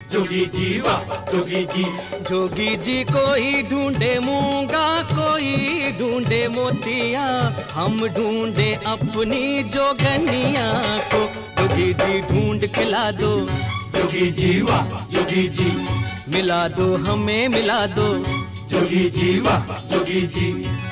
जोगी जी वाह जोगी जी। जोगी जी कोई ढूंढे मूंगा, कोई ढूंढे मोतिया, हम ढूंढे अपनी जोगनिया को। जोगी जी ढूंढ के ला दो, जोगी जी वाह जोगी जी। मिला दो हमें मिला दो, जोगी जी वाह जोगी जी।